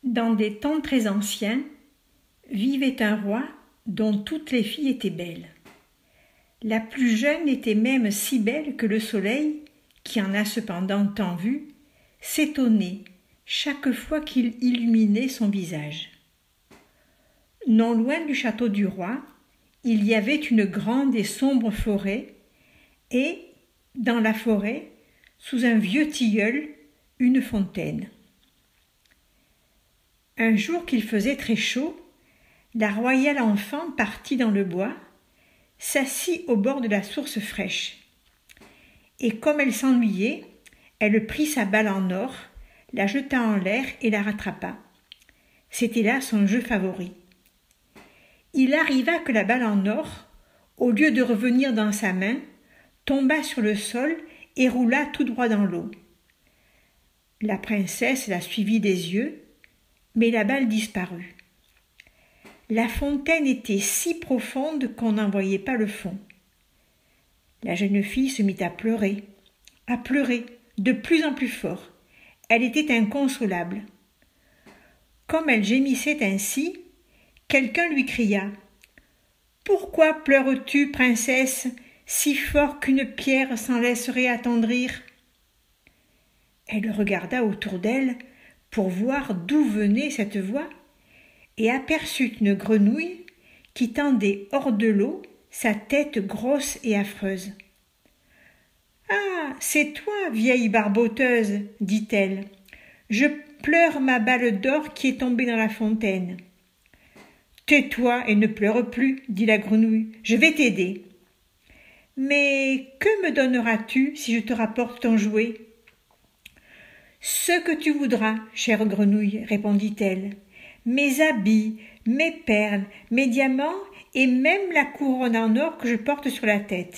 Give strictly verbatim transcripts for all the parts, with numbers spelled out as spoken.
Dans des temps très anciens, vivait un roi dont toutes les filles étaient belles. La plus jeune était même si belle que le soleil, qui en a cependant tant vu, s'étonnait chaque fois qu'il illuminait son visage. Non loin du château du roi, il y avait une grande et sombre forêt, et, dans la forêt, sous un vieux tilleul, une fontaine. Un jour qu'il faisait très chaud, la royale enfant partit dans le bois, s'assit au bord de la source fraîche. Et comme elle s'ennuyait, elle prit sa balle en or, la jeta en l'air et la rattrapa. C'était là son jeu favori. Il arriva que la balle en or, au lieu de revenir dans sa main, tomba sur le sol et roula tout droit dans l'eau. La princesse la suivit des yeux, mais la balle disparut. La fontaine était si profonde qu'on n'en voyait pas le fond. La jeune fille se mit à pleurer, à pleurer, de plus en plus fort. Elle était inconsolable. Comme elle gémissait ainsi, quelqu'un lui cria « Pourquoi pleures-tu, princesse, si fort qu'une pierre s'en laisserait attendrir ?» Elle regarda autour d'elle pour voir d'où venait cette voix et aperçut une grenouille qui tendait hors de l'eau sa tête grosse et affreuse. « Ah, c'est toi, vieille barboteuse, dit-elle. Je pleure ma balle d'or qui est tombée dans la fontaine. »« Tais-toi et ne pleure plus, dit la grenouille, je vais t'aider. »« Mais que me donneras-tu si je te rapporte ton jouet ?»« Ce que tu voudras, chère grenouille, répondit-elle. Mes habits, mes perles, mes diamants et même la couronne en or que je porte sur la tête. »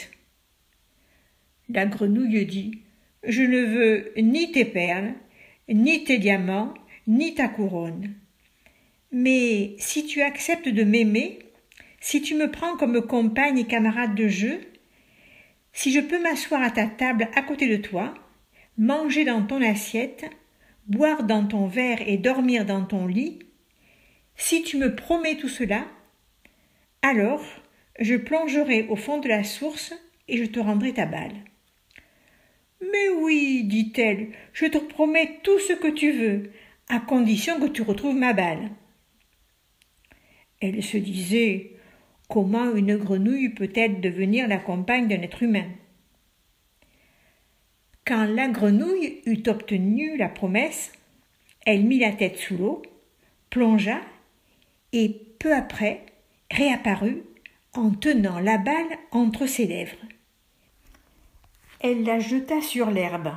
La grenouille dit « Je ne veux ni tes perles, ni tes diamants, ni ta couronne. Mais si tu acceptes de m'aimer, si tu me prends comme compagne et camarade de jeu, si je peux m'asseoir à ta table à côté de toi, manger dans ton assiette, boire dans ton verre et dormir dans ton lit, si tu me promets tout cela, alors je plongerai au fond de la source et je te rendrai ta balle. »« Mais oui, dit-elle, je te promets tout ce que tu veux, à condition que tu retrouves ma balle. » Elle se disait « Comment une grenouille peut-elle devenir la compagne d'un être humain ?» Quand la grenouille eut obtenu la promesse, elle mit la tête sous l'eau, plongea et peu après réapparut en tenant la balle entre ses lèvres. Elle la jeta sur l'herbe.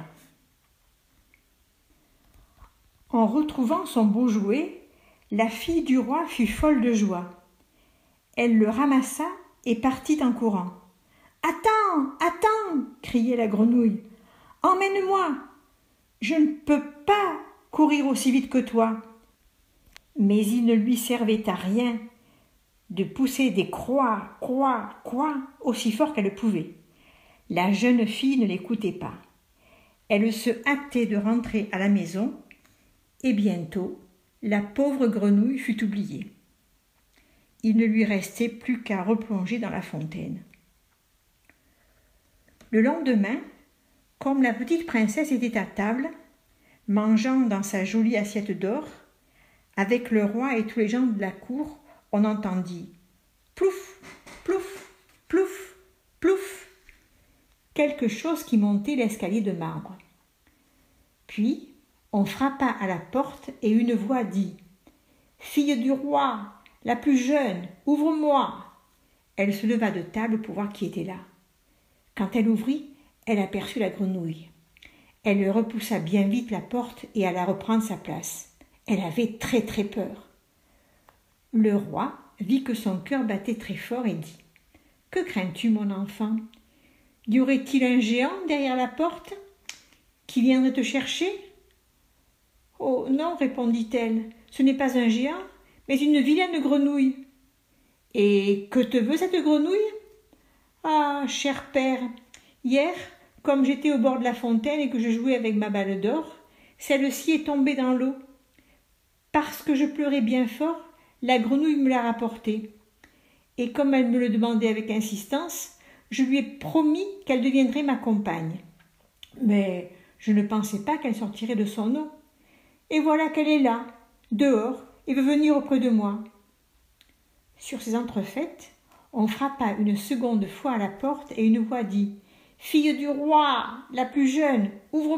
En retrouvant son beau jouet, la fille du roi fut folle de joie. Elle le ramassa et partit en courant. « Attends, attends !» criait la grenouille. « Emmène-moi, je ne peux pas courir aussi vite que toi. » Mais il ne lui servait à rien de pousser des croix, croix, croix aussi fort qu'elle pouvait. La jeune fille ne l'écoutait pas. Elle se hâtait de rentrer à la maison et bientôt la pauvre grenouille fut oubliée. Il ne lui restait plus qu'à replonger dans la fontaine. Le lendemain, comme la petite princesse était à table, mangeant dans sa jolie assiette d'or, avec le roi et tous les gens de la cour, on entendit « plouf, plouf, plouf, plouf » quelque chose qui montait l'escalier de marbre. Puis, on frappa à la porte et une voix dit « Fille du roi, la plus jeune, ouvre-moi !» Elle se leva de table pour voir qui était là. Quand elle ouvrit, elle aperçut la grenouille. Elle repoussa bien vite la porte et alla reprendre sa place. Elle avait très très peur. Le roi vit que son cœur battait très fort et dit « Que crains-tu, mon enfant ? Y aurait-il un géant derrière la porte qui viendrait te chercher ?»« Oh non, répondit-elle, ce n'est pas un géant, mais une vilaine grenouille. »« Et que te veut cette grenouille ?»« Ah, cher père, hier, comme j'étais au bord de la fontaine et que je jouais avec ma balle d'or, celle-ci est tombée dans l'eau. Parce que je pleurais bien fort, la grenouille me l'a rapporté. Et comme elle me le demandait avec insistance, je lui ai promis qu'elle deviendrait ma compagne. Mais je ne pensais pas qu'elle sortirait de son eau. Et voilà qu'elle est là, dehors, et veut venir auprès de moi. Sur ces entrefaites, on frappa une seconde fois à la porte et une voix dit « Fille du roi, la plus jeune, ouvre-moi !»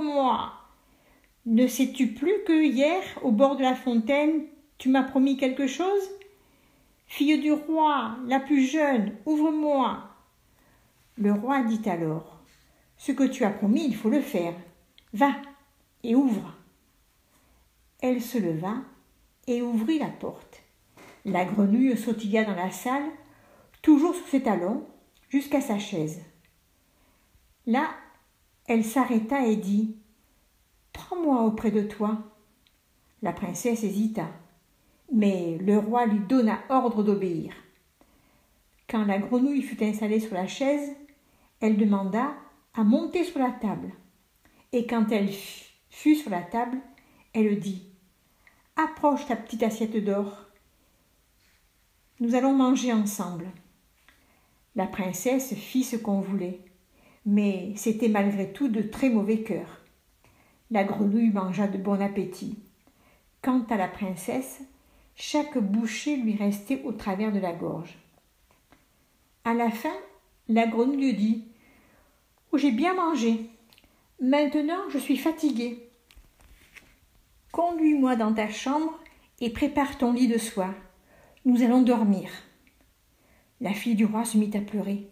Ne sais-tu plus que hier, au bord de la fontaine, tu m'as promis quelque chose ? Fille du roi, la plus jeune, ouvre-moi !» Le roi dit alors « Ce que tu as promis, il faut le faire. Va et ouvre. » Elle se leva et ouvrit la porte. La grenouille sautilla dans la salle, toujours sur ses talons, jusqu'à sa chaise. Là, elle s'arrêta et dit « Prends-moi auprès de toi. » La princesse hésita, mais le roi lui donna ordre d'obéir. Quand la grenouille fut installée sur la chaise, elle demanda à monter sur la table. Et quand elle fut sur la table, elle dit « Approche ta petite assiette d'or. Nous allons manger ensemble. » La princesse fit ce qu'on voulait, mais c'était malgré tout de très mauvais cœur. La grenouille mangea de bon appétit. Quant à la princesse, chaque bouchée lui restait au travers de la gorge. À la fin, la grenouille dit « Oh, j'ai bien mangé. Maintenant, je suis fatiguée. Conduis-moi dans ta chambre et prépare ton lit de soie. Nous allons dormir. » La fille du roi se mit à pleurer.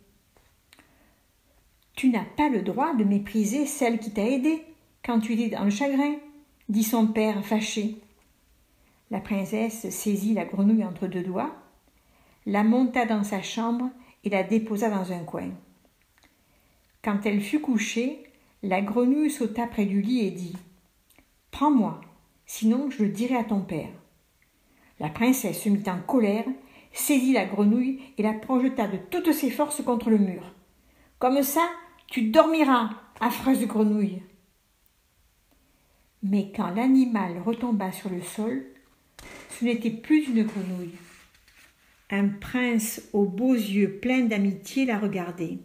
« Tu n'as pas le droit de mépriser celle qui t'a aidée quand tu étais dans le chagrin, » dit son père fâché. La princesse saisit la grenouille entre deux doigts, la monta dans sa chambre et la déposa dans un coin. Quand elle fut couchée, la grenouille sauta près du lit et dit « Prends-moi, sinon je le dirai à ton père. » La princesse se mit en colère, saisit la grenouille et la projeta de toutes ses forces contre le mur. « Comme ça, tu dormiras, affreuse grenouille !» Mais quand l'animal retomba sur le sol, ce n'était plus une grenouille. Un prince aux beaux yeux pleins d'amitié la regardait.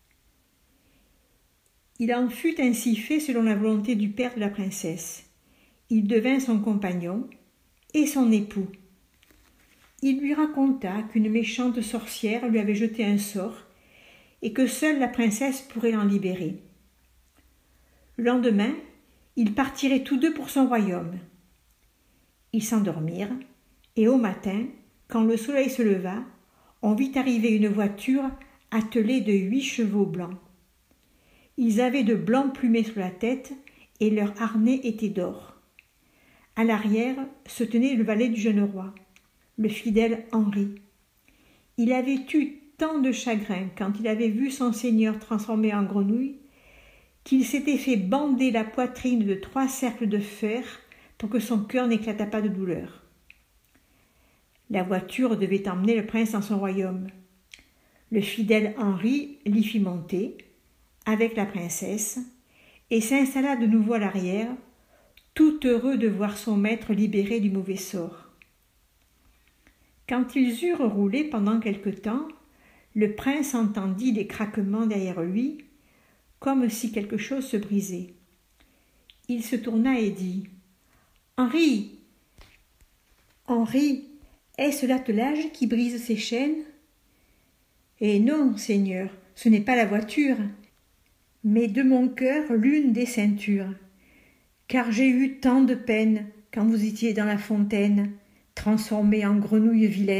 Il en fut ainsi fait selon la volonté du père de la princesse. Il devint son compagnon et son époux. Il lui raconta qu'une méchante sorcière lui avait jeté un sort et que seule la princesse pourrait l'en libérer. Le lendemain, ils partiraient tous deux pour son royaume. Ils s'endormirent et au matin, quand le soleil se leva, on vit arriver une voiture attelée de huit chevaux blancs. Ils avaient de blancs plumets sur la tête et leur harnais était d'or. À l'arrière se tenait le valet du jeune roi, le fidèle Henri. Il avait eu tant de chagrin quand il avait vu son seigneur transformé en grenouille qu'il s'était fait bander la poitrine de trois cercles de fer pour que son cœur n'éclatât pas de douleur. La voiture devait emmener le prince dans son royaume. Le fidèle Henri l'y fit monter, avec la princesse, et s'installa de nouveau à l'arrière, tout heureux de voir son maître libéré du mauvais sort. Quand ils eurent roulé pendant quelque temps, le prince entendit des craquements derrière lui, comme si quelque chose se brisait. Il se tourna et dit « Henri, Henri, est-ce l'attelage qui brise ses chaînes ?»« Eh non, Seigneur, ce n'est pas la voiture, mais de mon cœur l'une des ceintures, car j'ai eu tant de peine quand vous étiez dans la fontaine, transformée en grenouille vilaine. »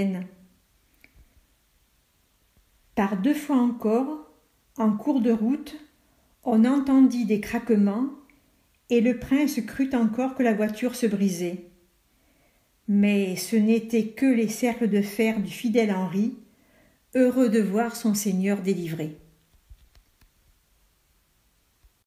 Par deux fois encore, en cours de route, on entendit des craquements et le prince crut encore que la voiture se brisait. Mais ce n'étaient que les cercles de fer du fidèle Henri, heureux de voir son seigneur délivré.